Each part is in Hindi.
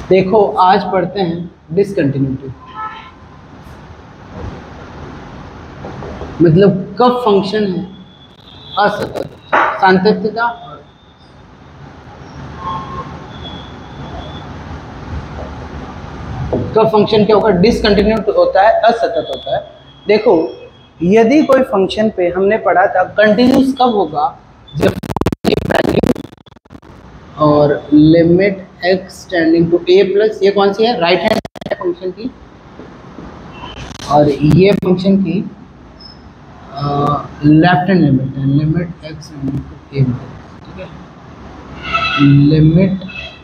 देखो आज पढ़ते हैं डिसकंटिन्यूटी, मतलब कब फंक्शन है असतत, सातत्यता और कब फंक्शन क्या होगा, डिसकंटिन्यूट होता है, असतत होता है। देखो यदि कोई फंक्शन पे हमने पढ़ा था कंटिन्यूस कब होगा, जब और limit x tending to a plus, ये कौन सी है, राइट हैंड फंक्शन की, और ये फंक्शन की लेफ्ट हैंड लिमिट है, limit x tending to a, ठीक है, limit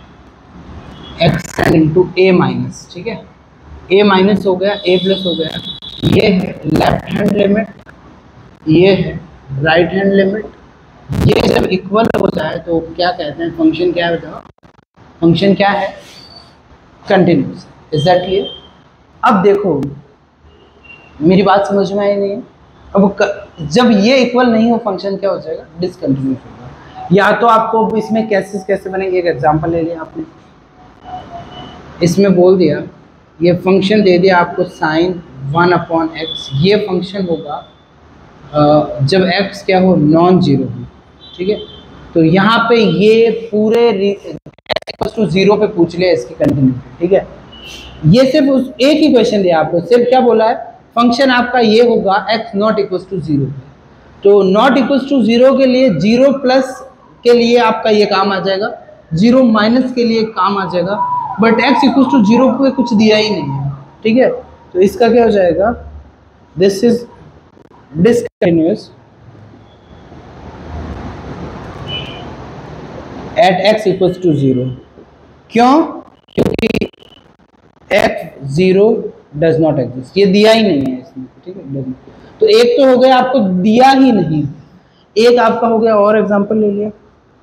x tending to a minus, ठीक है, a माइनस हो गया, a प्लस हो गया, ये है लेफ्ट हैंड लिमिट, ये है राइट हैंड लिमिट। ये जब इक्वल होता है तो क्या कहते हैं, फंक्शन क्या है बताओ, फंक्शन क्या है, कंटिन्यूस। Is that clear? अब देखो मेरी बात समझ में आई नहीं है। अब जब ये इक्वल नहीं हो फंक्शन क्या हो जाएगा, डिसकंटिन्यूस होगा। या तो आपको इसमें कैसे बनेंगे, एक एग्जांपल ले लिया आपने, इसमें बोल दिया ये फंक्शन दे दिया आपको साइन 1/x, ये फंक्शन होगा जब x क्या हो, नॉन जीरो हो, ठीक है। तो यहाँ पे ये पूरे x=0 पे पूछ लिया इसकी कंटिन्यूटी, ठीक है। ये सिर्फ उस एक ही क्वेश्चन दिया आपको, सिर्फ क्या बोला है, फंक्शन आपका ये होगा x≠0 पे। तो not=0 के लिए 0 प्लस के लिए आपका ये काम आ जाएगा, 0 माइनस के लिए काम आ जाएगा, बट x=0 पे कुछ दिया ही नहीं है, ठीक है। तो इसका क्या हो जाएगा, this is discontinuous eight x=0। क्यों? क्योंकि x0 डज नॉट एग्जिस्ट, ये दिया ही नहीं है इसमें, ठीक है। तो एक तो हो गया आपको दिया ही नहीं, एक आपका हो गया और एग्जांपल ले लिया,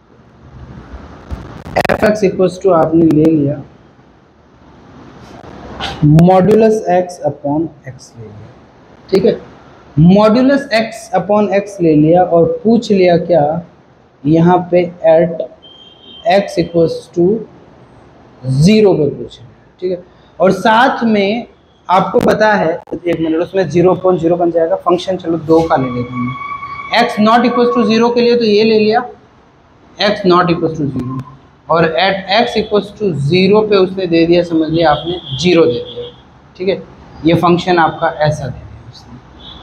f(x) आपने ले लिया मॉड्यूलस x/x ले लिया, ठीक है। मॉड्यूलस x/x ले लिया और पूछ लिया क्या, यहाँ पे एट x=0 पे पूछे, ठीक है। और साथ में आपको पता है, एक मिनट, उसमें 0/0 बन जाएगा, फंक्शन चलो 2 का ले लेते हैं। x≠0 के लिए तो ये ले लिया x≠0, और एट x=0 पे उसने दे दिया, समझ लिया आपने 0 दे दिया, ठीक है। ये फंक्शन आपका ऐसा दे दिया उसने।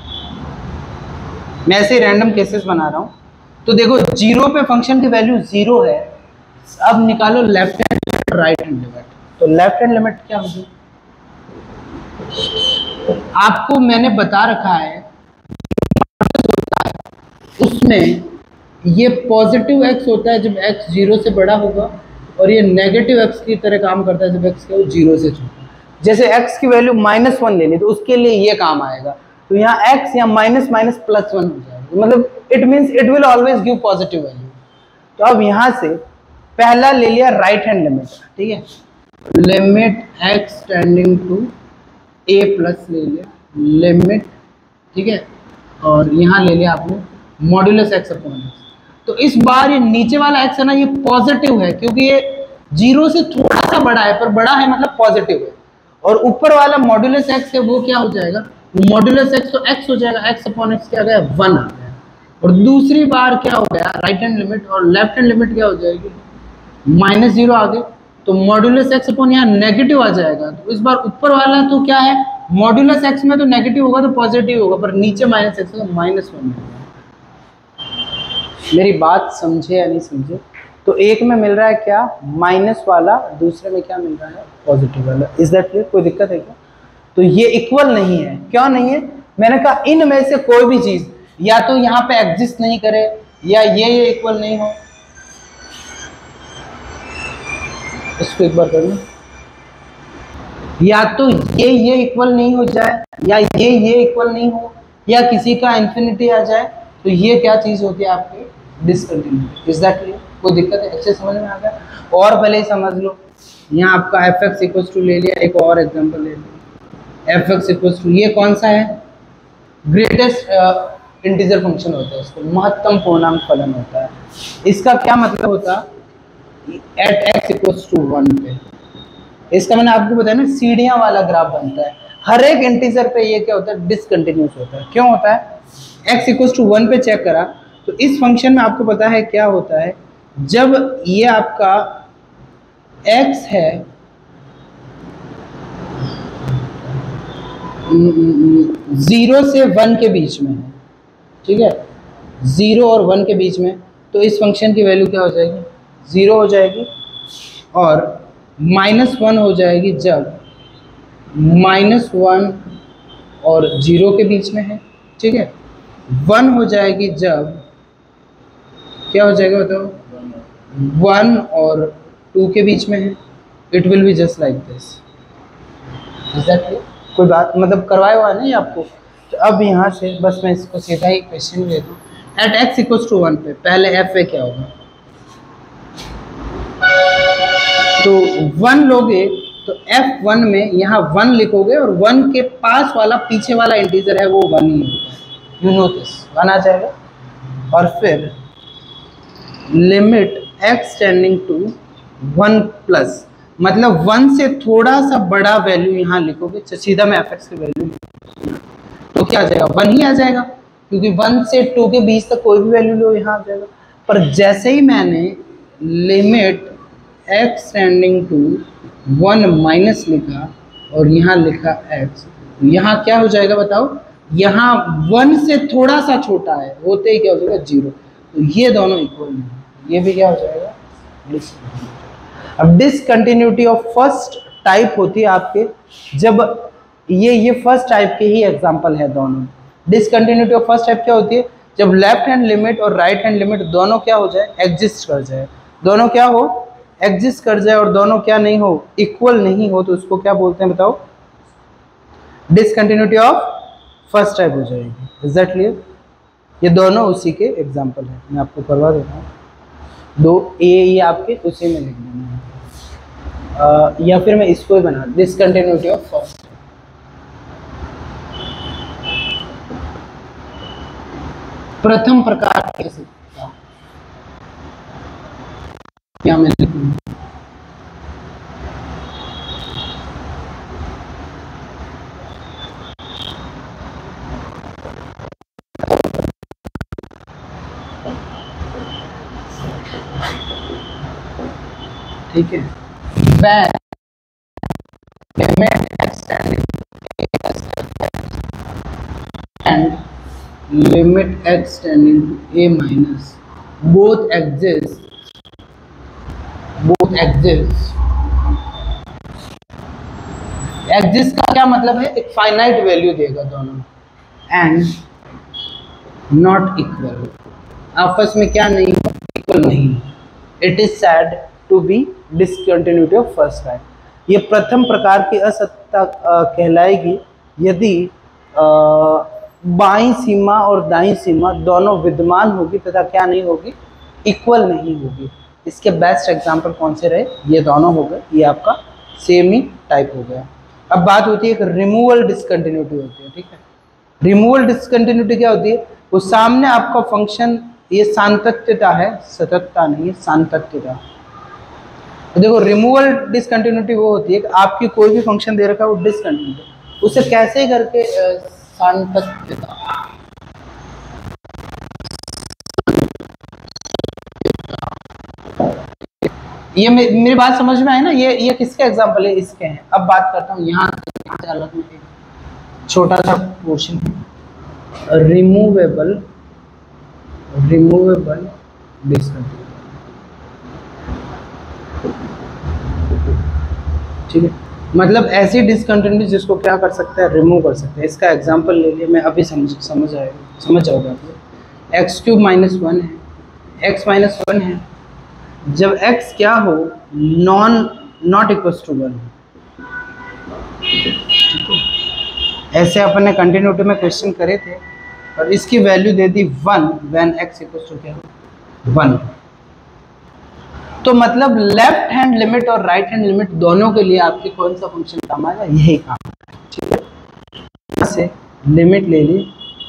मैं ऐसे रैंडम केसेस बना रहा हूँ। तो देखो 0 पे फंक्शन की वैल्यू 0 है, अब निकालो left hand right hand limit. तो लेफ्ट हैंड लिमिट क्या होगी, आपको मैंने बता रखा है, उसमें ये पॉजिटिव x होता है जब x 0 से बड़ा होगा, और ये नेगेटिव x की तरह काम करता है जब x क्या हो 0 से छोटा। जैसे x की वैल्यू -1 लेनी, तो उसके लिए ये काम आएगा, तो यहाँ x या माइनस माइनस +1 हो जाएगा, मतलब it means it will always give positive value. तो अब यहाँ से पहला ले लिया राइट हैंड लिमिट, ठीक है, limit x tending to a plus ले लिया लिमिट, ठीक है, और यहाँ ले लिया आपने मॉड्यूलस x/x। तो इस बार ये नीचे वाला x है ना, ये पॉजिटिव है क्योंकि ये 0 से थोड़ा सा बड़ा है, पर बड़ा है मतलब पॉजिटिव है, और ऊपर वाला मॉड्यूलस x है वो क्या हो जाएगा, मॉड्यूलस x तो x हो जाएगा, x/x क्या आ गया 1 आ गया। और दूसरी बार क्या हो गया, राइट हैंड लिमिट और लेफ्ट हैंड लिमिट क्या हो जाएगी, -0 आ गई, तो मॉड्यूलस x अपॉन यहाँ नेगेटिव आ जाएगा। तो इस बार ऊपर वाला तो क्या है, मॉड्यूलस x में तो नेगेटिव होगा तो पॉजिटिव होगा, पर नीचे -x तो -1 होगा। मेरी बात समझे या नहीं समझे? तो एक में मिल रहा है क्या, माइनस वाला, दूसरे में क्या मिल रहा है, पॉजिटिव वाला। Is that clear? कोई दिक्कत है क्या? तो ये इक्वल नहीं है, क्यों नहीं है, मैंने कहा इनमें से कोई भी चीज या तो यहाँ पे एग्जिस्ट नहीं करे, या ये इक्वल नहीं हो। इसको एक बार करना, या तो ये इक्वल नहीं हो जाए, या ये इक्वल नहीं हो, या किसी का इन्फिनिटी आ जाए, तो ये क्या चीज होती है आपकी, डिसकंटिन्यूटी। Is that clear? कोई दिक्कत है? अच्छे समझ में आ गया? और पहले ही समझ लो, यहाँ आपका f(x) ले लिया, एक और एग्जांपल ले लिया, f(x) ये कौन सा है, ग्रेटेस्ट इंटीजर फंक्शन होता है, इसको महत्तम पूर्णांक फलन होता है। इसका क्या मतलब होता है, एट x = 1 पे इसका मैंने आपको बताया ना, सीढ़ियां वाला ग्राफ बनता है। हर एक इंटीजर पे ये क्या होता है, डिसकंटिन्यूस होता है। क्यों होता है? x इक्वल्स टू 1 पे चेक करा तो इस फंक्शन में आपको पता है क्या होता है, जब ये आपका x है 0 से 1 के बीच में है, ठीक है, 0 और 1 के बीच में, तो इस फंक्शन की वैल्यू क्या हो जाएगी, 0 हो जाएगी, और -1 हो जाएगी जब -1 और 0 के बीच में है, ठीक है। 1 हो जाएगी जब क्या हो जाएगा बताओ, 1 और 2 के बीच में है। It will be just like this. कोई बात मतलब करवाया हुआ नहीं आपको। तो अब यहाँ से बस मैं इसको सीधा ही क्वेश्चन दे दूँ। एट x इक्वल्स टू 1 पे पहले f पे क्या होगा, तो 1 लोगे तो f1 में यहाँ 1 लिखोगे और 1 के पास वाला पीछे वाला इंटीजर है वो 1 ही होता है, यू नो दिस, 1 आ जाएगा। और फिर limit x tending to 1 plus, मतलब 1 से थोड़ा सा बड़ा वैल्यू यहाँ लिखोगे, सीधा मैं fx की वैल्यू तो क्या आ जाएगा, 1 ही आ जाएगा, क्योंकि 1 से 2 के बीच तक कोई भी वैल्यू लो यहाँ आ जाएगा। पर जैसे ही मैंने limit x tending to 1 minus लिखा और यहाँ लिखा x, यहाँ क्या हो जाएगा बताओ, यहाँ 1 से थोड़ा सा छोटा है, होते ही क्या हो जाएगा 0, तो ये दोनों इक्वल नहीं, ये भी क्या हो जाएगा डिसकंटिन्यूटी। अब डिसकंटिन्यूटी ऑफ फर्स्ट टाइप होती है आपके, जब ये फर्स्ट टाइप के ही एग्जांपल है दोनों। डिसकंटिन्यूटी ऑफ फर्स्ट टाइप क्या होती है, जब लेफ्ट हैंड लिमिट और राइट हैंड लिमिट दोनों क्या हो जाए, एग्जिस्ट कर जाए, दोनों क्या हो, एग्जिस्ट कर जाए, और दोनों क्या नहीं हो, इक्वल नहीं हो, तो उसको क्या बोलते हैं बताओ, डिसकंटिन्यूटी ऑफ फर्स्ट टाइप हो जाएगी। Is that clear? ये दोनों उसी के एग्जांपल है, मैं आपको करवा देता हूँ। दो ये आपके उसी में लिख देना है, या फिर मैं इसको ही बना, डिसकंटिन्यूटी ऑफ फर्स्ट। प्रथम प्रकार के सकता क्या मैं लिखूं, ठीक है, when limit x and limit x tending to a minus both exist exist का क्या मतलब है, एक फाइनाइट वैल्यू देगा दोनों, एंड नॉट इक्वल, आपस में क्या नहीं हो, इक्वल नहीं, it is said to be discontinuity of first type. ये प्रथम प्रकार की असत्यता कहलाएगी यदि बाईं सीमा और दाईं सीमा दोनों विद्यमान होगी तथा क्या नहीं होगी, इक्वल नहीं होगी। इसके बेस्ट एग्जांपल कौन से रहे, ये दोनों हो गए, ये आपका सेम ही टाइप हो गया। अब बात होती है एक रिमूवल डिसकंटिन्यूटी होती है, ठीक है। रिमूवल डिसकंटिन्यूटी क्या होती है, वो सामने आपका फंक्शन, ये सांतत्यता है, सततता नहीं है, सांतत्यता। तो देखो रिमूवल डिसकंटिन्यूटी वो होती है कि आपकी कोई भी फंक्शन दे रखा है वो डिसकंटिन्यूटी, उसे कैसे करके सांतत्यता, ये मेरी बात समझ में आए ना, ये किसके एग्जांपल है, इसके हैं। अब बात करता हूँ यहाँ से अलग में छोटा सा पोर्शन, रिमूवेबल डिसकंटिन्यूटी, ठीक है, मतलब ऐसी डिसकंटिन्यूटी जिसको क्या कर सकता है, रिमूव कर सकते हैं। इसका एग्जांपल ले लिए, मैं अभी समझ जाओगे आप। एक्स क्यूब माइनस 1 है, एक्स माइनस 1 है, जब x क्या हो, नॉट इक्वल्स टू 1, ऐसे अपन ने कंटिन्यूटी में क्वेश्चन करे थे, और इसकी वैल्यू दे दी 1 व्हेन x इक्वल्स टू क्या हो, 1। तो मतलब लेफ्ट हैंड लिमिट और राइट हैंड लिमिट दोनों के लिए आपके कौन सा फंक्शन काम आएगा, यही काम आएगा, ठीक है। यहाँ से लिमिट ले ली,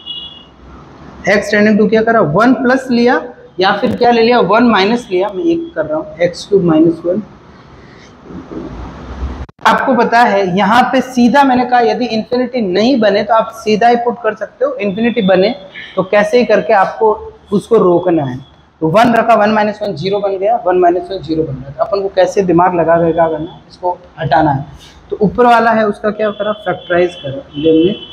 x टेंडिंग टू क्या करा, 1 प्लस लिया, या फिर क्या ले लिया, 1 माइनस लिया, मैं एक कर रहा हूँ, एक्स क्यूब माइनस 1 आपको पता है यहाँ पे सीधा मैंने कहा यदि इन्फिनिटी नहीं बने तो आप सीधा ही पुट कर सकते हो, इन्फिनिटी बने तो कैसे ही करके आपको उसको रोकना है। तो 1 रखा, 1 - 1 0 बन गया, 1 - 1 0 बन गया। तो अपन को कैसे दिमाग लगा कर क्या करना है, इसको हटाना है। तो ऊपर वाला है उसका क्या करा, फैक्टराइज करा, लिमिट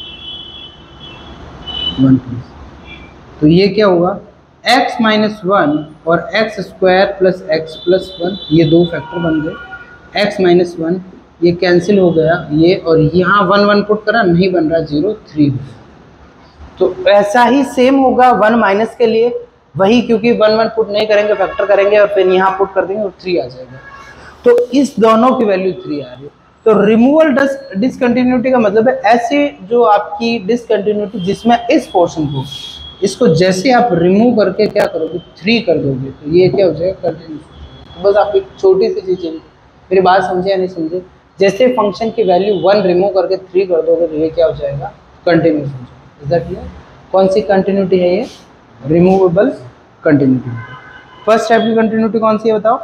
1 तो ये क्या होगा, x - 1 और x² + x + 1 ये दो फैक्टर बन गए। x - 1 ये कैंसिल हो गया, ये और यहाँ 1 1 पुट करा, नहीं बन रहा, 0 3 हो गया। तो ऐसा ही सेम होगा 1 माइनस के लिए, वही क्योंकि 1 1 पुट नहीं करेंगे, फैक्टर करेंगे और फिर यहाँ पुट कर देंगे और 3 आ जाएगा। तो इस दोनों की वैल्यू 3 आ रही है। तो रिमूवल डिसकंटिन्यूटी का मतलब है ऐसी जो आपकी डिसकंटिन्यूटी जिसमें इस पोर्शन को, इसको जैसे आप रिमूव करके क्या करोगे, 3 कर दोगे तो ये क्या हो जाएगा, कंटिन्यूस। तो बस आप एक छोटी सी चीज़, मेरी बात समझे या नहीं समझे, जैसे फंक्शन की वैल्यू 1 रिमूव करके 3 कर दोगे तो ये क्या हो जाएगा, कंटिन्यूस हो जाएगा। Is that clear? कौन सी कंटिन्यूटी है ये, रिमूवेबल कंटिन्यूटी। फर्स्ट टाइप की कंटिन्यूटी कौन सी है बताओ,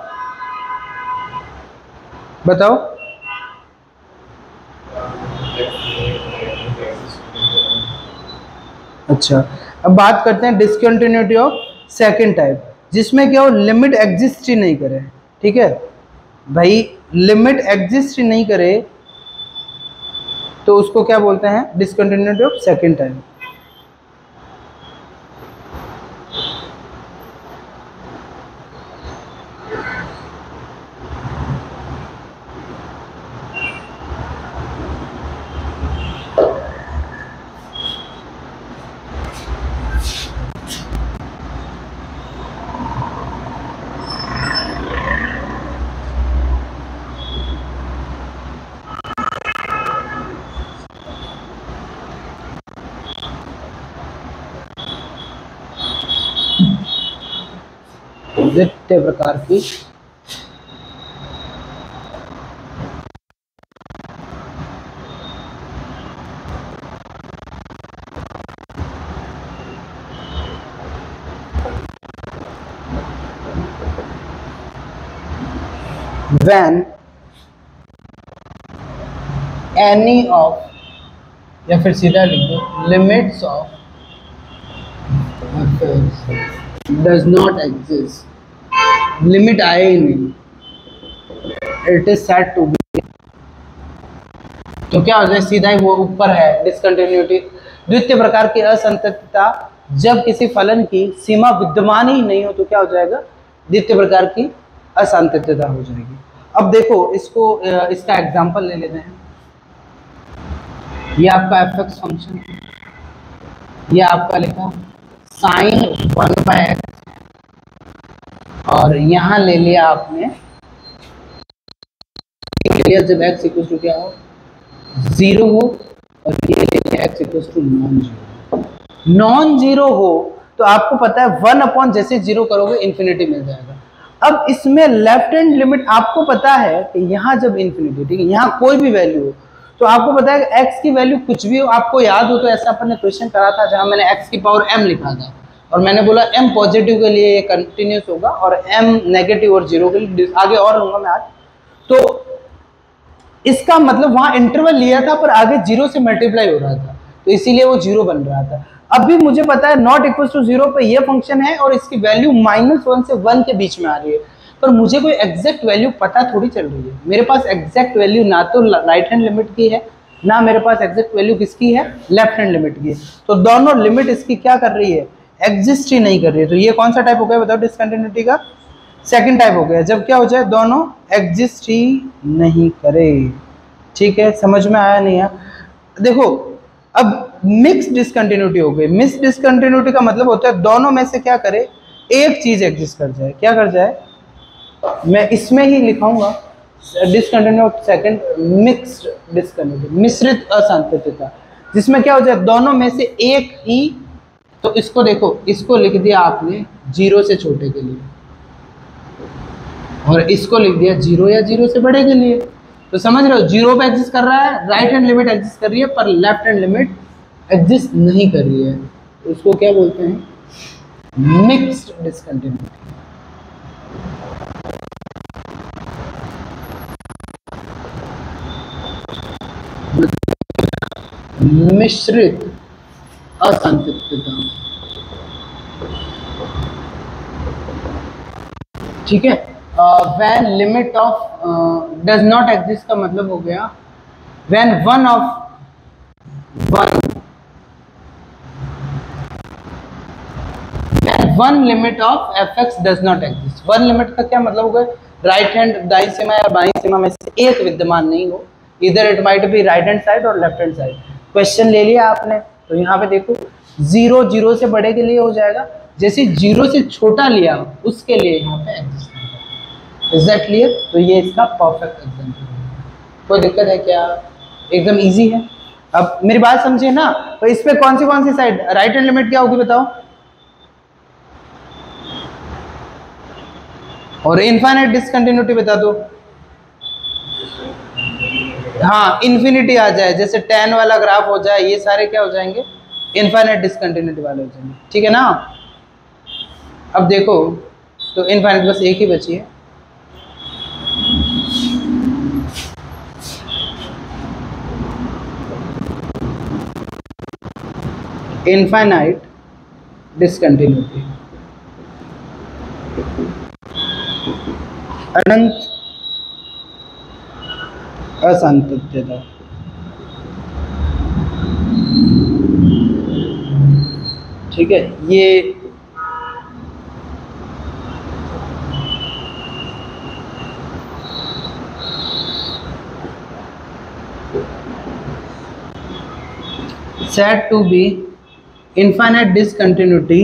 बताओ। अच्छा, अब बात करते हैं डिसकंटिन्यूटी ऑफ सेकंड टाइप, जिसमें क्या हो, लिमिट एग्जिस्ट ही नहीं करे। ठीक है भाई, लिमिट एग्जिस्ट ही नहीं करे तो उसको क्या बोलते हैं, डिसकंटिन्यूटी ऑफ सेकंड टाइप। द्वितीय प्रकार की when any of, या फिर सीधा लिख दो, limits of does not exist, limit आए ही नहीं, it is said to be, तो क्या हो जाए, सीधा ही वो ऊपर है डिसकंटिन्यूटी। द्वितीय प्रकार की असंततता, जब किसी फलन की सीमा विद्यमान ही नहीं हो तो क्या हो जाएगा, द्वितीय प्रकार की असंततता हो जाएगी। अब देखो इसको, इसका एग्जांपल ले लेते हैं। ये आपका f(x) फंक्शन, ये आपका लिखा sin 1/x, और यहाँ ले लिया आपने, जब x इक्वल टू क्या हो, 0 हो, और ये ले लिया x equal to non zero हो, तो आपको पता है 1 जैसे 0 करोगे इन्फिनिटी मिल जाएगा। अब इसमें लेफ्ट हैंड लिमिट आपको पता है कि यहाँ जब इन्फिनिटी, ठीक है, यहाँ कोई भी वैल्यू हो तो आपको पता है कि x की वैल्यू कुछ भी हो, आपको याद हो तो ऐसा अपन ने क्वेश्चन करा था जहां मैंने x की पावर m लिखा था और मैंने बोला m पॉजिटिव के लिए ये कंटिन्यूस होगा और m नेगेटिव और 0 के लिए आगे और लूंगा मैं आज। तो इसका मतलब वहां इंटरवल लिया था पर आगे 0 से मल्टीप्लाई हो रहा था, तो इसीलिए वो 0 बन रहा था। अभी मुझे पता है नॉट इक्वल टू 0 पे ये फंक्शन है और इसकी वैल्यू -1 से 1 के बीच में आ रही है, पर मुझे कोई एग्जैक्ट वैल्यू पता थोड़ी चल रही है। मेरे पास एग्जैक्ट वैल्यू ना तो राइट हैंड लिमिट की है, ना मेरे पास एग्जैक्ट वैल्यू किसकी है, लेफ्ट हैंड लिमिट की है। तो दोनों लिमिट इसकी क्या कर रही है, एग्जिस्ट ही नहीं कर रही है। तो ये कौन सा टाइप हो गया बताओ डिसकंटिन्यूटी का, सेकंड टाइप हो गया, जब क्या हो जाए दोनों एग्जिस्ट ही नहीं करे। ठीक है, समझ में आया नहीं है? देखो अब मिक्स डिसकंटिन्यूटी हो गई। मिक्स डिसकंटिन्यूटी का मतलब होता है दोनों में से क्या करे, एक चीज एग्जिस्ट कर जाए। क्या कर जाए, मैं इसमें ही लिखाऊंगा डिसकंटिन्यूटी सेकंड, मिक्स्ड डिसकंटिन्यूटी, मिश्रित असंततता, जिसमें क्या हो जाए दोनों में से एक ही। तो इसको देखो, इसको लिख दिया आपने 0 से छोटे के लिए और इसको लिख दिया 0 या 0 से बड़े के लिए। तो समझ रहे हो, 0 पे एग्जिस्ट कर रहा है, राइट हैंड लिमिट एग्जिस्ट कर रही है, पर लेफ्ट हैंड लिमिट एग्जिस्ट नहीं कर रही है। तो इसको क्या बोलते हैं, मिक्स्ड डिसकंटिन्यूटी। मिश्रित असंतृप्तता। ठीक है, when limit of does not exist का मतलब हो गया when one limit of f x does not exist. One limit का क्या मतलब होगा, राइट हैंड दाई सीमा या बाई सीमा में से एक विद्यमान नहीं हो, इधर it might be right hand side और लेफ्ट हैंड साइड। क्वेश्चन ले लिया आपने, तो यहाँ पे देखो 0 0 से बड़े के लिए हो जाएगा, जैसे 0 से छोटा लिया उसके लिए यहाँ पे एग्जिस्ट होगा। Is that clear? तो ये इसका परफेक्ट एग्जांपल है। कोई दिक्कत है क्या? एकदम इजी है। अब मेरी बात समझिए ना, तो इस पे कौन सी साइड राइट हैंड लिमिट क्या होगी बताओ? और इनफाइनाइट डिसकंटिन्यूटी बता दो। हाँ, इन्फिनिटी आ जाए, जैसे tan वाला ग्राफ हो जाए, ये सारे क्या हो जाएंगे? इनफाइनाइट डिसकंटिन्यूटी वाले हो जाएंगे। ठीक है ना? अब देखो, तो इनफाइनाइट बस एक ही बची है। इनफाइनाइट डिसकंटिन्यूटी, अनंत असंतृप्तता। ठीक है, ये said to be infinite discontinuity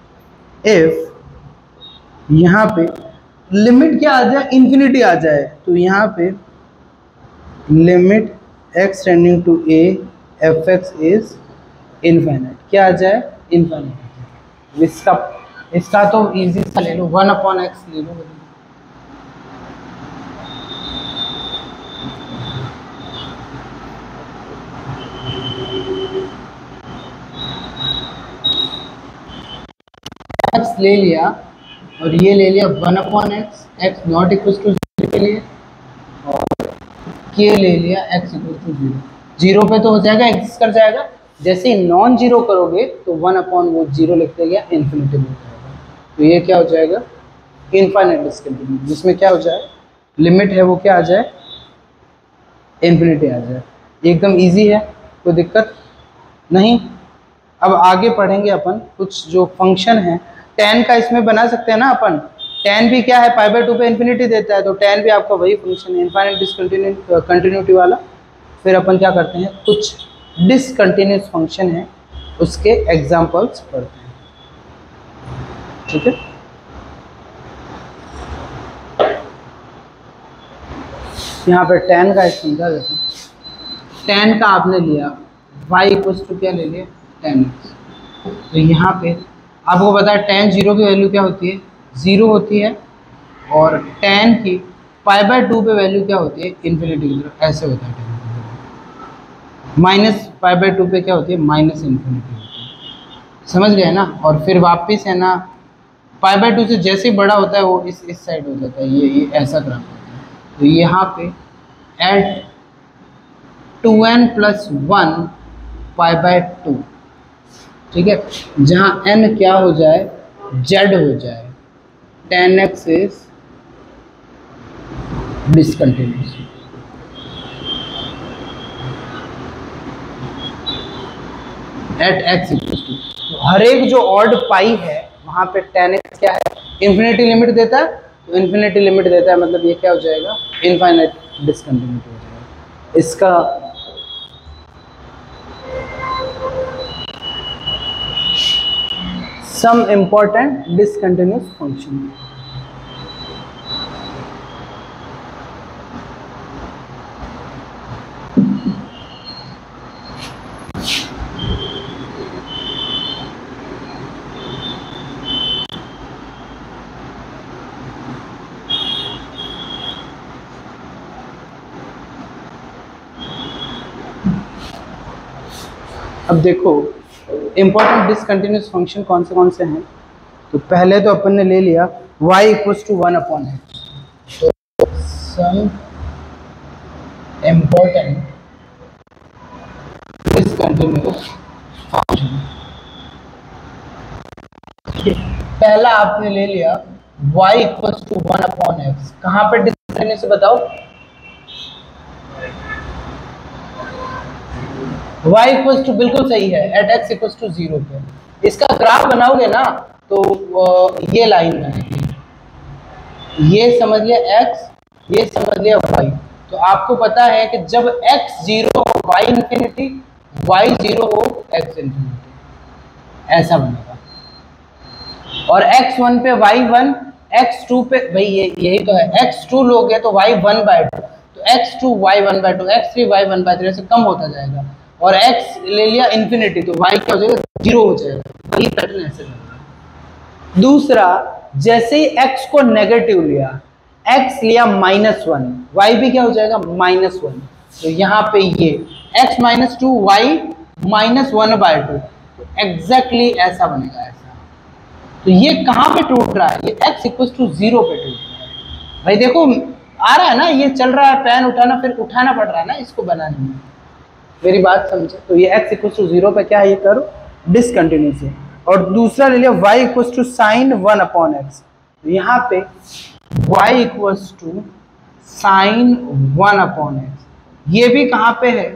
if यहाँ पे लिमिट क्या आ जाए, इन्फिनिटी आ जाए, तो यहाँ पे limit x tending to a f x is infinite क्या आ जाए? इनफाइनाइट। इसका तो इजी सा ले लो, 1/x ले लो। x ले लिया और ये ले लिया 1/x, x not equal to 0 के लिए, और k ले लिया x इक्वल टू 0। 0 पे तो हो जाएगा, एग्जिस्ट कर जाएगा। जैसे ही नॉन जीरो करोगे तो 1/0 लिखते गया, इन्फिनिटी हो जाएगा। तो ये क्या हो जाएगा? इनफाइनाइट डिस्कंटिन्यूटी, जिसमें क्या हो जाए, लिमिट है वो क्या आ जाए? इन्फिनिटी आ जाए। एकदम इजी है, कोई दिक्कत नहीं। अब आगे पढ़ेंगे अपन कुछ जो फंक्शन है। tan का इसमें बना सकते हैं ना अपन, tan भी क्या है, π/2 पे इन्फिनिटी देता है, तो tan भी आपका वही फंक्शन है, इनफाइनाइट डिसकंटिन्यूटी वाला। फिर अपन क्या करते हैं, कुछ डिसकंटिन्यूस फंक्शन है उसके एग्जांपल्स पढ़ते हैं। ठीक है, यहाँ पे tan का समझा देते हैं। tan का आपने लिया y इक्वल टू क्या ले लिया, tan x। तो यहाँ पे आपको पता है tan 0 की वैल्यू क्या होती है, 0 होती है, और tan की π/2 पे वैल्यू क्या होती है, इन्फिनिटी की तरफ ऐसे होता है। माइनस π/2 पे क्या होती है, माइनस इन्फिनिटी होती है। समझ गए ना? और फिर वापस है ना, π/2 से जैसे ही बड़ा होता है वो इस साइड हो जाता है, ये ऐसा ग्राफ होता है। तो यहाँ पे एट 2n + 1 π/2, ठीक है, जहाँ n क्या हो जाए, z हो जाए, tan x is discontinuous. At x equal to, हर एक जो ऑड पाई है वहाँ पे tan x क्या है, इन्फिनिटी लिमिट देता है। तो इन्फिनिटी लिमिट देता है मतलब ये क्या हो जाएगा, इनफाइनाइट डिसकंटिन्यूटी हो जाएगा। इसका सम इम्पोर्टेंट डिसकंटिन्यूस फंक्शन। अब देखो इम्पोर्टेंट डिसकंटिन्यूस फंक्शन कौन से हैं। तो पहले तो अपन ने ले लिया y इक्वल टू 1/x। तो सम इम्पोर्टेंट डिसकंटिन्यूस जो मेरे फंक्शन। पहला आपने ले लिया y इक्वल्स टू 1/x, कहाँ पे डिस्कंटिन्यूअस से बताओ? y इक्वल्स टू बिल्कुल सही है एट x इक्वल्स टू 0 पे। इसका ग्राफ बनाओगे ना तो ये लाइन बनेगी, ये समझ लिया x, ये समझ लिया y। तो आपको पता है कि जब x 0 हो y इंफिनिटी, y 0 हो x इंफिनिटी, ऐसा बनेगा। और x1 पे y1, x2 पे भाई यही तो है, x2 लोगे तो y1/2, तो x2 y1/2, x3 y1/3 ऐसे कम होता जाएगा। और x ले लिया इंफिनिटी तो y क्या हो जाएगा? 0 हो जाएगा। वही पैटर्न ऐसे बनेगा। दूसरा, जैसे ही x को नेगेटिव लिया, x लिया -1, y भी क्या हो जाएगा? -1। तो यहाँ पे ये x -2 y -1/2, तो एग्जैक्टली ऐसा बनेगा, ऐसा। तो ये कहाँ पे टूट रहा है? ये x इक्वल टू 0 पे टूट रहा है। भाई देखो आ रहा है ना, ये चल रहा है, पेन उठाना फिर उठाना पड़ रहा है ना इसको बनाने में, मेरी बात समझे? तो ये x इक्वल टू 0 पे क्या है? ये करो डिसकंटिन्यूस है। और दूसरा ले लिया y equal to sign 1/x, यहाँ पे y equal to sign 1/x, ये भी कहाँ पे है?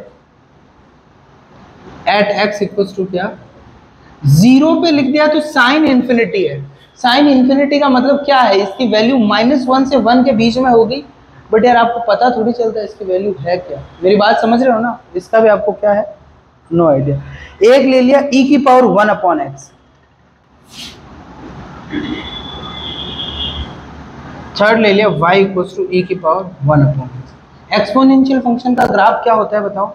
एट x इक्वल टू क्या? 0 पे लिख दिया तो साइन इन्फिनिटी है। साइन इन्फिनिटी का मतलब क्या है? इसकी वैल्यू -1 से 1 के बीच में होगी। बट यार आपको पता थोड़ी चलता है इसकी वैल्यू है क्या। मेरी बात समझ रहे हो ना? इसका भी आपको क्या है? No idea. एक ले लिया e की पावर 1/x, थर्ड ले लिया y इक्वल टू e की पावर 1/x। एक्सपोनेंशियल फंक्शन का ग्राफ क्या होता है बताओ?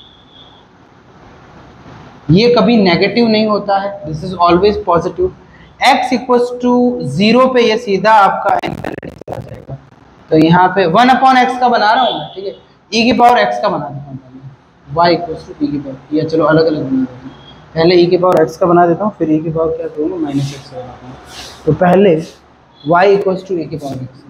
ये कभी नेगेटिव नहीं होता है, this is always positive. x equals to 0 पे ये सीधा आपका इन्फिनिटी चला जाएगा। तो यहाँ पे 1/x का बना रहा हूँ मैं, ठीक है? e की पावर x का बना देता हूँ पहले, y इक्वल्स टू e की पावर, या चलो अलग अलग बना देता हूँ। पहले e की पावर x का बना देता हूँ, फिर e की पावर क्या करूँगा? -x बनाता हूँ। तो पहले y इक्वल्स टू e की पावर x,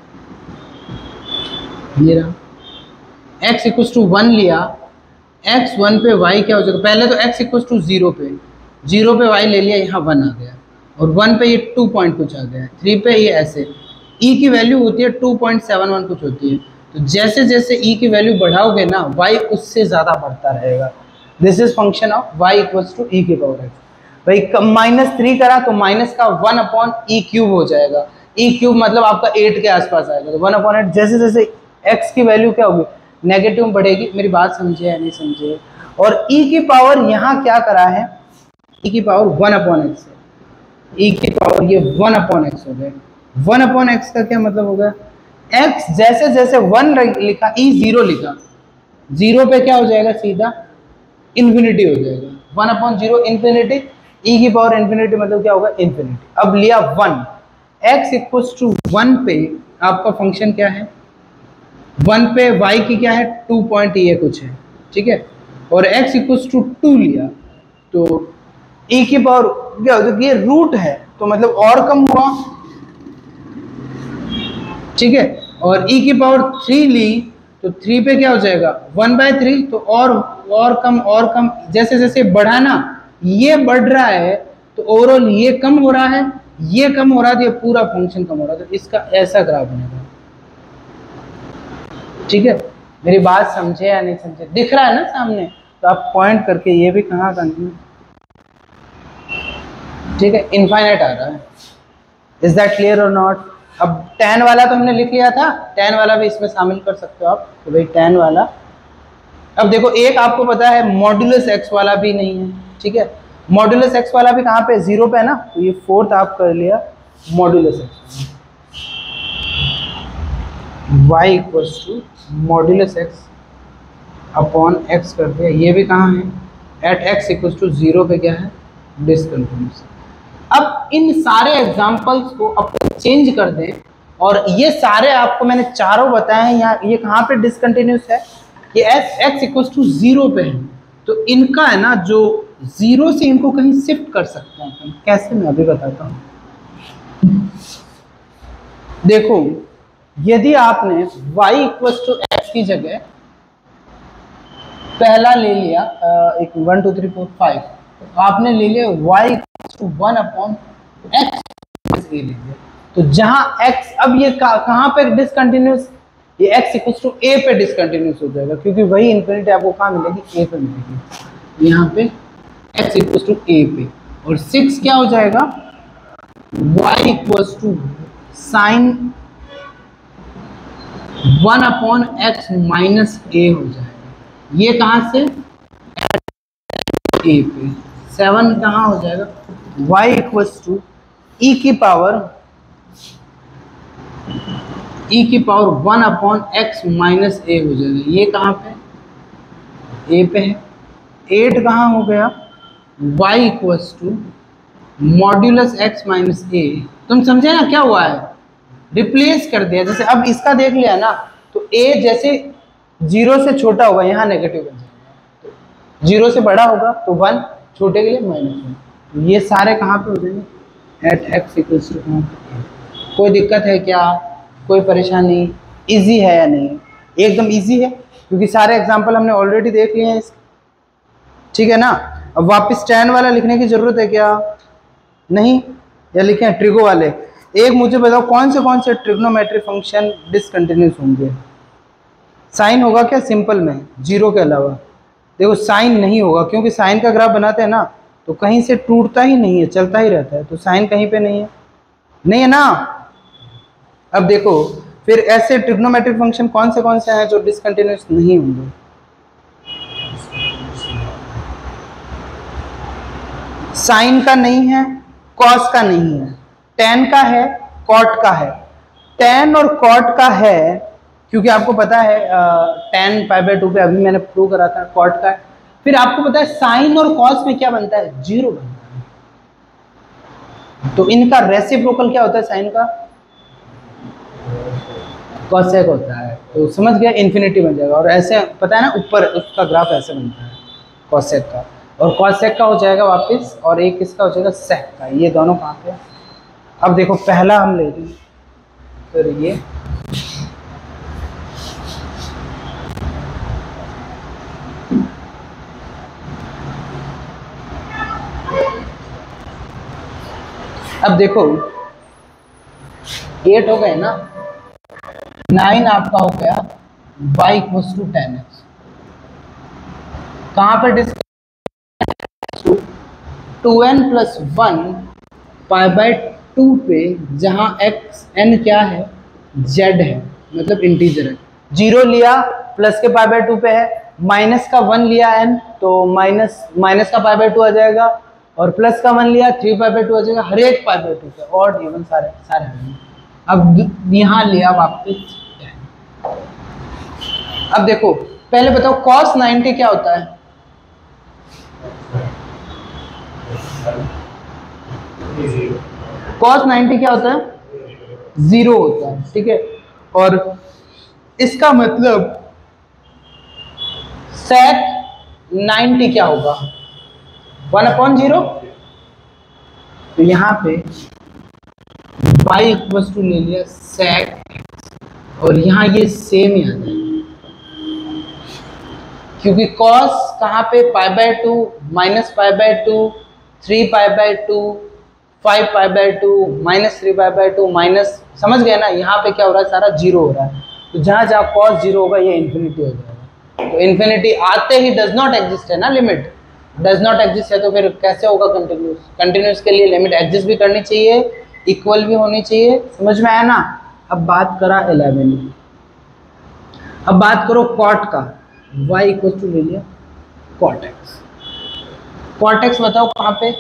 ये रहा। x इक्वल्स टू 1 लिया, x1 पे y क्या हो जाएगा? पहले तो x इक्वल टू 0 पे, 0 पे y ले लिया, यहाँ 1 आ गया। और 1 पे ये 2 पॉइंट कुछ आ गया, 3 पे ये ऐसे। e की वैल्यू होती है 2.71 कुछ होती है। तो जैसे जैसे e की वैल्यू बढ़ाओगे ना, y उससे ज़्यादा बढ़ता रहेगा। This is function of y equals to e की पावर x। भाई -3 करा तो माइनस का 1/e³ हो जाएगा। e³ मतलब आपका 8 के आसपास आएगा। तो 1/8, जैसे जैसे x की वैल्यू क्या होगी? नेगेटिव बढ़ेगी। मेरी बात समझे या नहीं समझे? और e की पावर यहाँ क्या करा है? e की पावर 1/x है, e की पावर ये 1/x हो गया। 1/x का क्या मतलब होगा? x जैसे जैसे 1 लिखा, e 0 लिखा, 0 पे क्या हो जाएगा? सीधा इन्फिनिटी हो जाएगा। 1/0 इन्फिनिटी, e की पावर इन्फिनिटी मतलब क्या होगा? इन्फिनिटी। अब लिया 1, x इक्वल्स टू 1 पे आपका फंक्शन क्या है? 1 पे y की क्या है? 2 पॉइंट ये कुछ है, ठीक है? और x इक्वल्स टू 2 लिया तो e की पावर क्या हो जाएगी? ये रूट है तो मतलब और कम हुआ, ठीक है? और e की पावर 3 ली तो 3 पे क्या हो जाएगा? 1/3, तो और कम, जैसे जैसे बढ़ा ना, ये बढ़ रहा है तो ओवरऑल ये कम हो रहा है, ये कम हो रहा है, तो ये पूरा फंक्शन कम हो रहा है। तो इसका ऐसा ग्राफ बनेगा, ठीक है? मेरी बात समझे या नहीं समझे? दिख रहा है ना सामने? तो आप पॉइंट करके ये भी कहाँ कंटिन्यू, ठीक है? इनफाइनाइट आ रहा है। इज दैट क्लियर और नॉट? अब tan वाला तो हमने लिख लिया था, tan वाला भी इसमें शामिल कर सकते हो आप। तो भाई tan वाला, अब देखो एक आपको पता है मॉड्यूलस x वाला भी नहीं है, ठीक है? मॉड्यूलस x वाला भी कहाँ पे? 0 पे है ना। तो ये 4th आप कर लिया modulus x, y equals to modulus x upon x कर दिया। ये भी कहाँ है? एट x इक्वल्स टू 0 पे क्या है? डिसकंटिन्यूअस। अब इन सारे एग्जाम्पल्स को अपन चेंज कर दें, और ये सारे आपको मैंने चारों बताए हैं। यहाँ ये कहाँ पे डिसकंटिन्यूअस है? ये x इक्वल्स टू 0 पे है। तो इनका है ना, जो 0 से इनको कहीं शिफ्ट कर सकते हैं अपन। कैसे? मैं अभी बताता हूँ। देखो, यदि आपने y इक्वल्स टू x की जगह पहला ले लिया एक 1 2 3 4 5, तो आपने ले लिया y = 1/x ले लिया। तो जहां x, अब ये कहां पे डिसकंटिन्यूस, ये x = a पे डिसकंटिन्यूस हो जाएगा, क्योंकि वही इन्फिनिटी आपको कहां मिलेगी, a पे मिलेगी। यहाँ पे x = a पे, और 6 क्या हो जाएगा, y = sin 1/x - a हो जाएगा। ये कहां से, a पे। 7 कहां हो जाएगा, y = e की पावर 1/x - a हो जाएगा। ये कहां पे, a पे है। 8 कहां हो गया, y = मॉड्यूलस x - a। तुम समझे ना क्या हुआ है, रिप्लेस कर दिया। जैसे अब इसका देख लिया ना, तो a जैसे 0 से छोटा होगा, यहाँ नेगेटिव बन जाएगा, 0 से बड़ा होगा तो 1, छोटे के लिए -1। तो ये सारे कहाँ पे हो जाएंगे, एट x = कोई दिक्कत है क्या, कोई परेशानी, इजी है या नहीं? एकदम इजी है, क्योंकि सारे एग्जांपल हमने ऑलरेडी देख लिए हैं इसके, ठीक है ना। अब वापस tan वाला लिखने की जरूरत है क्या, नहीं, या लिखें ट्रिगो वाले। एक मुझे बताओ कौन से ट्रिग्नोमेट्रिक फंक्शन डिसकंटिन्यूस होंगे। साइन होगा क्या सिंपल में, 0 के अलावा? देखो साइन नहीं होगा, क्योंकि साइन का ग्राफ बनाते हैं ना, तो कहीं से टूटता ही नहीं है, चलता ही रहता है, तो साइन कहीं पे नहीं है, नहीं है ना। अब देखो फिर ऐसे ट्रिग्नोमेट्रिक फंक्शन कौन से हैं जो डिसकंटिन्यूस नहीं होंगे। साइन का नहीं है, कॉस का नहीं है, टेन का है, कॉट का है। टेन और कॉट का है क्योंकि आपको पता है tan π/2 पे अभी मैंने प्रूव करा था, कॉट का है। फिर आपको पता है साइन और कॉस में क्या बनता है, 0 बनता है। तो इनका रेसिप्रोकल क्या होता है, साइन का कॉसेक होता है। तो समझ गया, इन्फिनिटी बन जाएगा। और ऐसे पता है ना, ऊपर उसका ग्राफ ऐसे बनता है कॉसेक का, और कॉसेक का हो जाएगा वापस, और एक इसका हो जाएगा सेक का। ये दोनों कहाँ पे। अब देखो पहला हम ले लें, फिर ये अब देखो 8 हो गए ना, 9 आपका हो गया y = 10x। कहाँ पर डिस्कस, 2n + 1 π/2 पे, जहाँ x n क्या है, z है, मतलब इंटीजर है। 0 लिया प्लस के π/2 पे है, माइनस का 1 लिया n, तो माइनस का π/2 आ जाएगा, और प्लस का 1 लिया 3 π/2 आ जाएगा। हर एक π/2 पे और इवन सारे आ जाएंगे। अब यहाँ लिया वापस 10। अब देखो पहले बताओ cos 90 क्या होता है, cos 90 क्या होता है, 0 होता है, ठीक है। और इसका मतलब sec 90 क्या होगा, 1/0। तो यहाँ पे y = ले लिया sec, और यहाँ ये सेम ही आता है, क्योंकि cos कहाँ पे, π/2, -π/2, 3 π/2, 5 π/2, -3 π/2, माइनस, समझ गए ना। यहाँ पे क्या हो रहा है, सारा 0 हो रहा है। तो जहाँ जहाँ cos 0 होगा ये इन्फिनिटी हो जाएगा। तो इन्फिनिटी आते ही डज नॉट एग्जिस्ट है ना, लिमिट डज नॉट एग्जिस्ट है, तो फिर कैसे होगा कंटिन्यूस। कंटिन्यूस के लिए लिमिट एग्जिस्ट भी करनी चाहिए, इक्वल भी होनी चाहिए, समझ में आया ना। अब बात करा 11, अब बात करो कॉट का, y = ले लिया cot x। cot x बताओ कहाँ पे,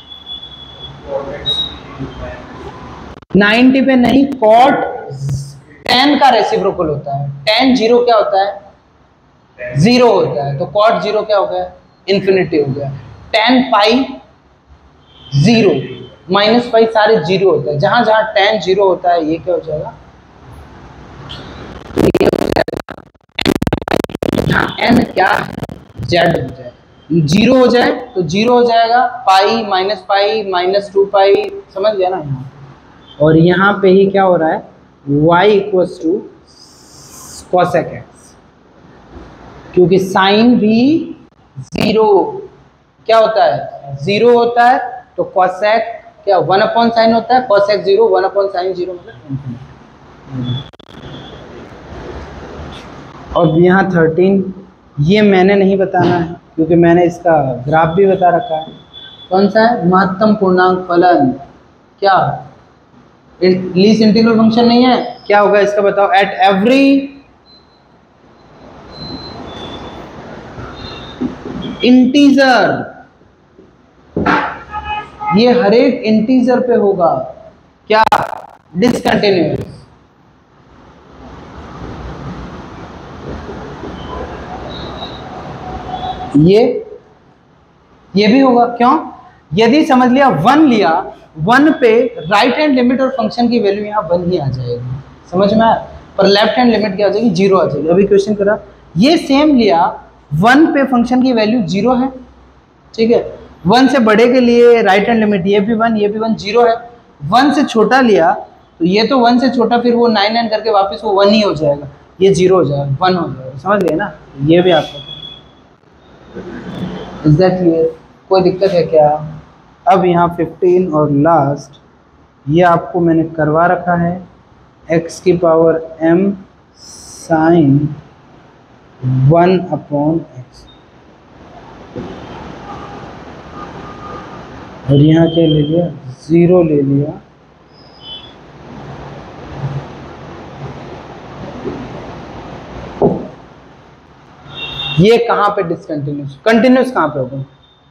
90 पे नहीं, cot tan का रेसिप्रोकल होता है। tan 0 क्या होता है, 0 होता है, तो cot 0 क्या हो गया, इन्फिनिटी हो गया। tan π 0, -π सारे 0 होता है। जहां जहां tan 0 होता है ये क्या हो जाएगा, n क्या है, z हो जाए। 0 हो जाए तो 0 हो जाएगा, पाई -π -2π, समझ गया ना यहाँ। और यहाँ पे ही क्या हो रहा है, y = cosec x। क्योंकि साइन भी जीरो क्या होता है, जीरो होता है। तो कॉसेक क्या 1/sin होता है, कॉसेक 0 1/sin 0 मतलब इन्फिनिटी। और यहाँ 13 ये मैंने नहीं बताना है क्योंकि मैंने इसका ग्राफ भी बता रखा है। कौन सा है, महत्तम पूर्णांक फलन, क्या लीस्ट इंटीग्रल फंक्शन नहीं है, क्या होगा इसका बताओ। एट एवरी इंटीजर, ये हर एक इंटीजर पे होगा क्या, डिसकंटिन्यूअस। ये भी होगा, क्यों, यदि समझ लिया 1 लिया, 1 पे राइट हैंड लिमिट और फंक्शन की वैल्यू यहाँ 1 ही आ जाएगी, समझ में आया, पर लेफ्ट हैंड लिमिट क्या आ जाएगी, 0 आ जाएगी। अभी क्वेश्चन करा, ये सेम लिया 1 पे फंक्शन की वैल्यू 0 है, ठीक है, 1 से बड़े के लिए राइट हैंड लिमिट ये भी 1 ये भी 1 0 है। 1 से छोटा लिया तो ये तो 1 से छोटा, फिर वो 9 करके वापस वो 1 ही हो जाएगा, ये 0 हो जाएगा 1 हो जाएगा, समझ गए ना, ये भी आपको इज दैट क्लियर, कोई दिक्कत है क्या। अब यहाँ 15 और लास्ट ये आपको मैंने करवा रखा है, x की पावर m sin 1/x, और यहाँ क्या ले लिया, 0 ले लिया, ये कहाँ पे डिसकंटिन्यूस, कंटिन्यूस कहाँ पे होगा,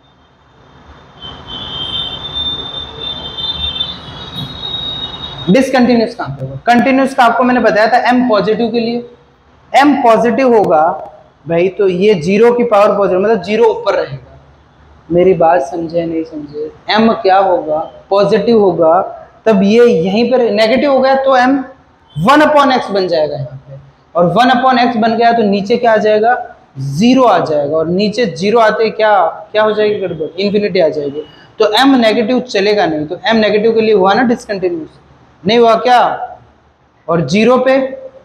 डिसकंटिन्यूस कहाँ पे होगा, कंटिन्यूस का आपको मैंने बताया था m पॉजिटिव के लिए, m पॉजिटिव होगा भाई तो ये 0 की पावर पॉजिटिव मतलब 0 ऊपर रहेगा, मेरी बात समझे नहीं समझे, m क्या होगा, पॉजिटिव होगा, तब ये यहीं पर नेगेटिव हो गया तो m 1/x बन जाएगा यहाँ पे, और 1/x बन गया तो नीचे क्या आ जाएगा, 0 आ जाएगा, और नीचे 0 आते क्या क्या हो जाएगी गड़बड़, इन्फिनिटी आ जाएगी, तो m नेगेटिव चलेगा नहीं, तो m नेगेटिव के लिए हुआ ना डिसकंटिन्यूस, नहीं हुआ क्या, और 0 पे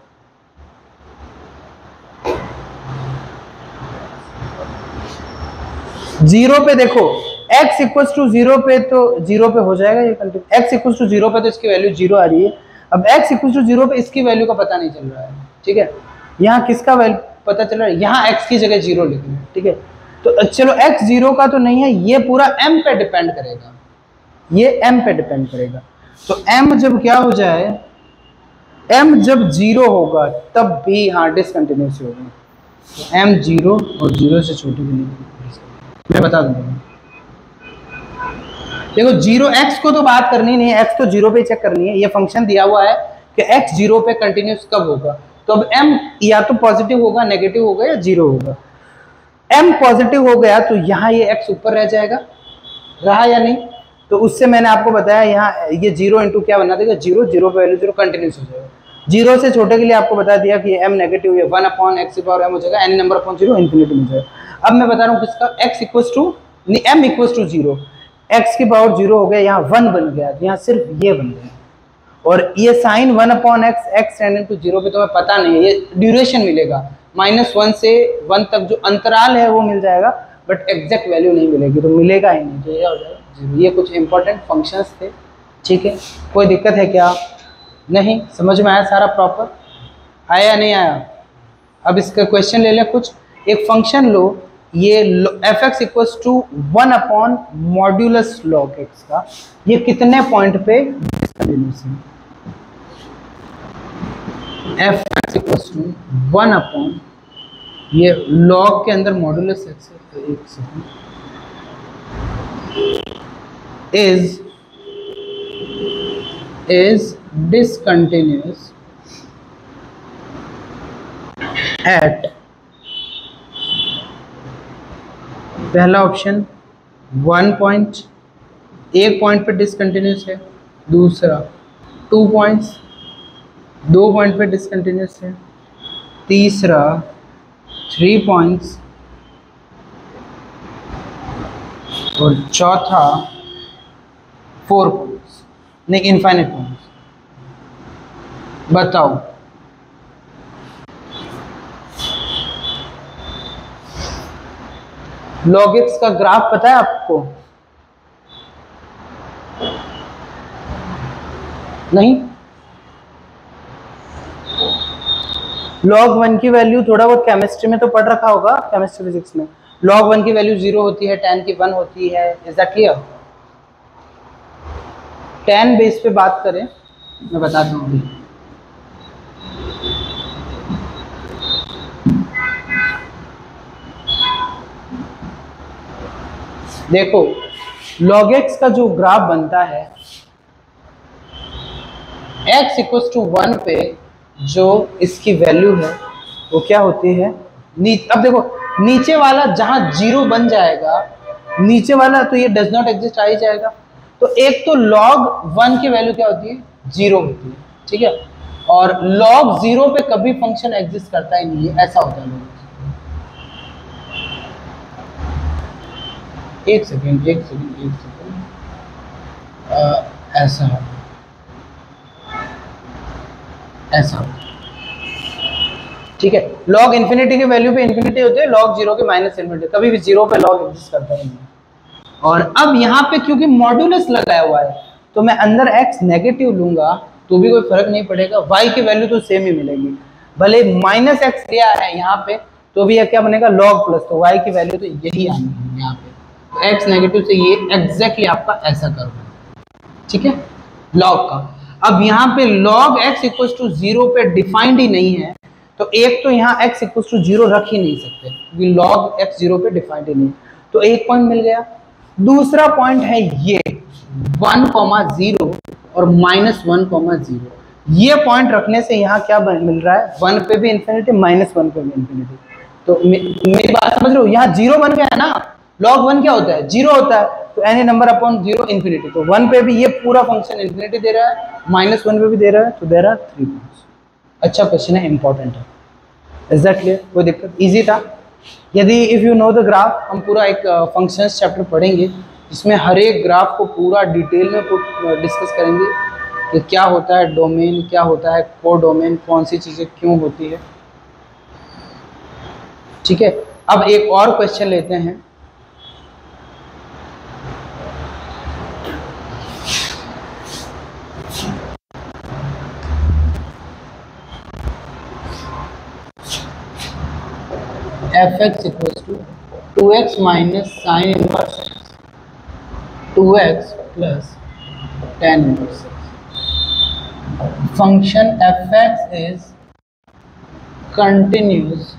देखो x इक्वल्स टू 0 पे तो 0 पे हो जाएगा ये कंटिन्यू, x इक्वल्स टू 0 पे तो इसकी वैल्यू 0 आ रही है, अब x इक्वल्स टू 0 पे इसकी वैल्यू का पता नहीं चल रहा है, ठीक है, यहाँ किसका वैल्यू पता चल रहा है, यहाँ x की जगह 0 लिखना है, ठीक है, तो चलो x 0 का तो नहीं है, ये पूरा m पे डिपेंड करेगा, ये m पे डिपेंड करेगा, तो m जब क्या हो जाए, m जब 0 होगा तब भी हाँ डिसकंटिन्यूस होगा, तो m 0 और 0 से छोटी के लिए मैं बता दूंगा। देखो 0x को तो बात करनी नहीं है, x तो 0 पे चेक करनी है, ये फंक्शन दिया हुआ है कि x 0 पे कंटिन्यूस कब होगा, तो अब m या तो पॉजिटिव होगा, नेगेटिव होगा या 0 होगा, m पॉजिटिव हो गया तो यहाँ ये x ऊपर रह जाएगा, रहा या नहीं, तो उससे मैंने आपको बताया यहाँ ये 0 इंटू क्या बना देगा, 0 0 पे वैल्यू 0 कंटिन्यूस हो जाएगा, 0 से छोटे के लिए आपको बता दिया कि m नेगेटिव है 1/x की पावर m हो जाएगा, n नंबर अपॉन 0 इन्फिनिटी हो जाएगा। अब मैं बता रहा हूँ किसका, x equals to m equals to 0, x की पावर 0 हो गया, यहाँ 1 बन गया, यहाँ सिर्फ ये बन गया, और ये साइन 1/x x टेंडेंट टू 0 पे तुम्हें पता नहीं है, ये ड्यूरेशन मिलेगा, -1 से 1 तक जो अंतराल है वो मिल जाएगा, बट एग्जैक्ट वैल्यू नहीं मिलेगी, तो मिलेगा ही नहीं, तो ये हो जाएगा 0। ये कुछ इंपॉर्टेंट फंक्शंस थे, ठीक है, कोई दिक्कत है क्या, नहीं, समझ में आया सारा प्रॉपर, आया या नहीं आया। अब इसका क्वेश्चन ले लें कुछ, एक फंक्शन लो, ये f(x) इक्वल्स टू 1/मॉड्यूलस log x का, ये कितने पॉइंट पे डिसकंटिन्यूअस है, f(x) इक्वल्स टू 1/, ये log के अंदर मॉड्यूलस x है, एक सेकंड, is discontinuous at, पहला ऑप्शन 1 पॉइंट, एक पॉइंट पे डिसकंटिन्यूस है, दूसरा 2 पॉइंट्स, 2 पॉइंट पे डिसकंटिन्यूस है, तीसरा 3 पॉइंट्स, और चौथा 4 पॉइंट्स, नहीं इनफाइनाइट पॉइंट्स। बताओ log x का ग्राफ पता है आपको? नहीं? log 1 की वैल्यू थोड़ा बहुत केमिस्ट्री में तो पढ़ रखा होगा, केमिस्ट्री फिजिक्स में। log 1 की वैल्यू 0 होती है, tan की 1 होती है। Is that clear? tan base पे बात करें, मैं बताता हूँ अभी। देखो log x का जो ग्राफ बनता है, x इक्वल्स टू 1 पे जो इसकी वैल्यू है वो क्या होती है? अब देखो नीचे वाला जहां 0 बन जाएगा, नीचे वाला तो ये डज नॉट एग्जिस्ट आ ही जाएगा। तो एक तो log 1 की वैल्यू क्या होती है? 0 होती है, ठीक है। और log 0 पे कभी फंक्शन एग्जिस्ट करता ही नहीं है, ऐसा होता है। एक सेकेंड ऐसा है, ऐसा, ठीक है। log इन्फिनिटी की वैल्यू पे इन्फिनिटी होती है, log 0 के माइनस इन्फिनिटी, कभी भी 0 पे log एग्जिस्ट करता ही नहीं। और अब यहाँ पे क्योंकि मॉड्यूलस लगाया हुआ है तो मैं अंदर x नेगेटिव लूंगा तो भी कोई फर्क नहीं पड़ेगा, y की वैल्यू तो सेम ही मिलेगी। भले माइनस एक्स लिया है यहाँ पे तो भी यह क्या बनेगा? log प्लस, तो y की वैल्यू तो यही आनी है यहाँ पे। तो x नेगेटिव से ये एग्जैक्टली आपका ऐसा कर्व है, ठीक है, log का। अब यहाँ पे log x इक्वल्स टू 0 पे डिफाइंड ही नहीं है, तो एक तो यहाँ x इक्वल्स टू 0 रख ही नहीं सकते क्योंकि log x 0 पे डिफाइंड ही नहीं, तो एक पॉइंट मिल गया। दूसरा पॉइंट है ये 1,0 और -1,0। ये पॉइंट रखने से यहाँ क्या मिल रहा है? 1 पे भी इंफिनिटी, -1 पे भी इंफिनिटी। तो मेरी बात समझ रहे हो? यहाँ 0 बन गया है ना, log 1 क्या होता है? 0 होता है, तो एनी नंबर अपॉन 0 इंफिनिटी। तो 1 पे भी ये पूरा फंक्शन इंफिनिटी दे रहा है, -1 पे भी दे रहा है, तो देयर आर 3 पॉइंट्स। अच्छा क्वेश्चन है, इंपॉर्टेंट है। Is that clear? कोई दिक्कत? इजी था। यदि if you know the graph, हम पूरा एक फंक्शंस चैप्टर पढ़ेंगे जिसमें हर एक ग्राफ को पूरा डिटेल में डिस्कस करेंगे कि क्या होता है डोमेन, क्या होता है कोडोमेन, कौन सी चीज़ें क्यों होती है, ठीक है। अब एक और क्वेश्चन लेते हैं। fx equals to 2x minus sine inverse 2x plus tan inverse. Function fx is continuous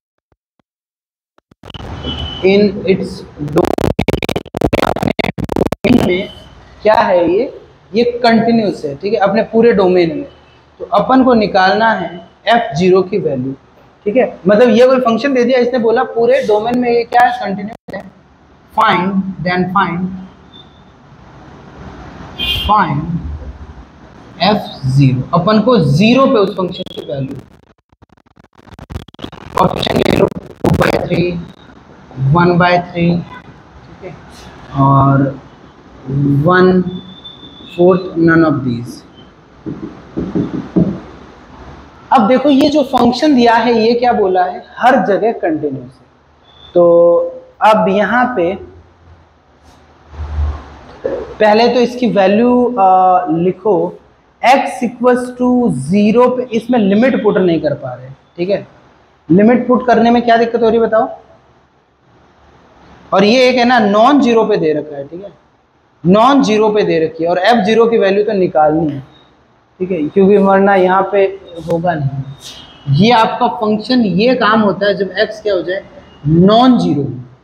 in its domain में। क्या है ये कंटिन्यूस है, ठीक है, अपने पूरे डोमेन में। तो अपन को निकालना है f0 की वैल्यू, ठीक है। मतलब ये कोई फंक्शन दे दिया, इसने बोला पूरे डोमेन में ये क्या है? कंटिन्यूस है। फाइंड f0, अपन को 0 पे उस फंक्शन की वैल्यू, ऑप्शन ले लो 2/3, 1/3, ठीक है, और 1/4, नन ऑफ दीज। अब देखो ये जो फंक्शन दिया है ये क्या बोला है? हर जगह कंटिन्यूस है। तो अब यहाँ पे पहले तो इसकी वैल्यू लिखो, x इक्वल्स टू 0 पे। इसमें लिमिट पुट नहीं कर पा रहे, ठीक है। लिमिट पुट करने में क्या दिक्कत हो रही है बताओ? और ये एक है ना नॉन जीरो पे दे रखा है, ठीक है, नॉन जीरो पे दे रखी है, और f0 की वैल्यू तो निकालनी है, ठीक है, क्योंकि वरना यहाँ पे होगा नहीं। ये आपका फंक्शन ये काम होता है जब x क्या हो जाए? Non zero.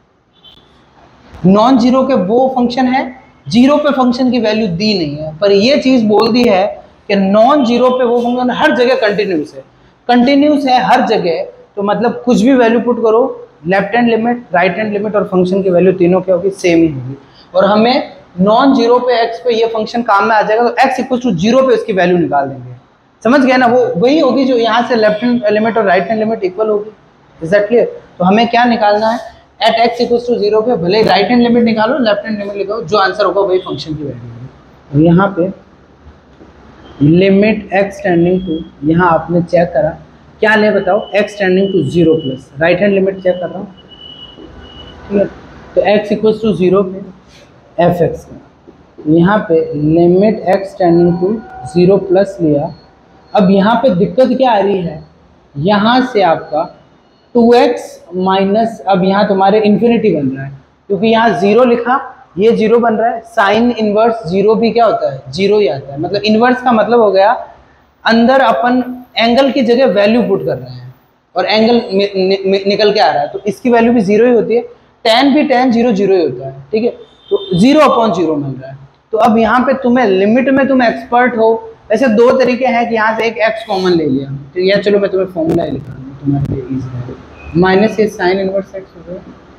नॉन जीरो के वो फंक्शन है, जीरो पे फंक्शन की वैल्यू दी नहीं है, पर ये चीज बोल दी है कि नॉन जीरो पे वो फंक्शन हर जगह कंटिन्यूस है। कंटिन्यूस है हर जगह, तो मतलब कुछ भी वैल्यू पुट करो, left hand limit, right hand limit और फंक्शन की वैल्यू तीनों क्या होगी? सेम ही होगी। और हमें नॉन जीरो पे x पे ये फंक्शन काम में आ जाएगा, तो x इक्वल टू 0 पे उसकी वैल्यू निकाल देंगे। समझ गए ना? वो वही होगी जो यहाँ से लेफ्ट हैंड लिमिट और राइट हैंड लिमिट इक्वल होगी। Is that clear? तो हमें क्या निकालना है? एट x इक्वल टू 0 पे भले राइट हैंड लिमिट निकालो, लेफ्ट हैंड लिमिट निकालो, जो आंसर होगा वही फंक्शन की वैल्यू होगी। और यहाँ पे लिमिट x टेंडिंग टू, यहाँ आपने चेक करा क्या ले बताओ? x tending to 0 plus, right hand limit check कर रहा हूँ, ठीक है, तो x इक्वल्स टू 0 पे एफ एक्स का, यहाँ पे limit x tending to 0 plus लिया। अब यहाँ पे दिक्कत क्या आ रही है, यहाँ से आपका 2x माइनस, अब यहाँ तुम्हारे इन्फिनिटी बन रहा है क्योंकि यहाँ 0 लिखा, ये 0 बन रहा है। साइन इनवर्स 0 भी क्या होता है, 0 ही आता है। मतलब इनवर्स का मतलब हो गया अंदर अपन एंगल की जगह वैल्यू पुट कर रहे हैं और एंगल निकल के आ रहा है, तो इसकी वैल्यू भी 0 ही होती है। tan भी tan 0 0 ही होता है, ठीक है। तो 0/0 मिल रहा है। तो अब यहाँ पे तुम्हें लिमिट में तुम एक्सपर्ट हो। ऐसे दो तरीके हैं कि यहाँ से एक x कॉमन ले लिया, तो या चलो मैं तुम्हें फॉर्मूला लिखा दूँ तुम्हारे लिए इजी है। माइनस ये साइन इनवर्स x हो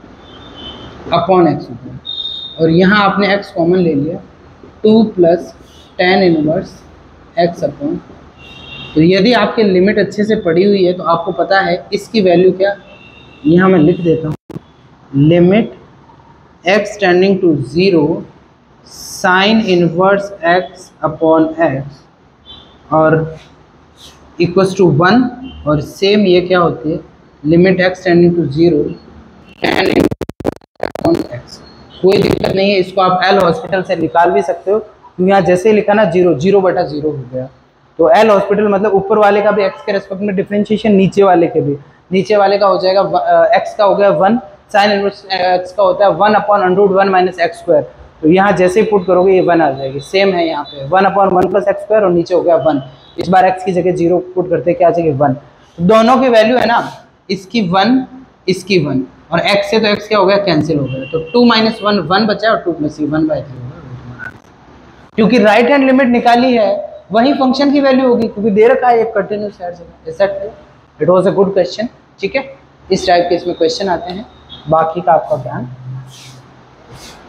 गया अपॉन x हो गया, और यहाँ आपने x कॉमन ले लिया 2 plus tan inverse x upon. तो यदि आपके लिमिट अच्छे से पड़ी हुई है तो आपको पता है इसकी वैल्यू क्या, यहाँ मैं लिख देता हूँ, limit x tending to 0 sine inverse x upon x और इक्वल्स टू 1, और सेम ये क्या होती है, limit x tending to 0 tan inverse upon x। कोई दिक्कत नहीं है, इसको आप एल हॉस्पिटल से निकाल भी सकते हो, क्योंकि यहाँ जैसे ही लिखा ना 0 0/0 हो गया। तो एल हॉस्पिटल मतलब ऊपर वाले का भी x के रेस्पेक्ट में डिफरेंशिएशन, नीचे वाले के भी, नीचे वाले का हो जाएगा x का हो गया 1, साइन इनवर्स x का होता है 1/√1 माइनस एक्स स्क्वायर। तो यहाँ जैसे ही पुट करोगे ये 1 आ जाएगी। सेम है यहाँ पे 1/1 प्लस एक्स स्क्वायर और नीचे हो गया 1। इस बार x की जगह 0 पुट करते क्या आ जाएगी 1। तो दोनों की वैल्यू है ना, इसकी 1 इसकी 1, और x से तो x क्या हो गया, कैंसिल हो गया। तो 2 - 1 1 बचा और 2 + 3 1/3 होगा। क्योंकि राइट हैंड लिमिट निकाली है, वही फंक्शन की वैल्यू होगी, क्योंकि दे रखा है एक कंटिन्यूस हर जगह। It was a good question, ठीक है। इस टाइप के इसमें क्वेश्चन आते हैं, बाकी का आपका ज्ञान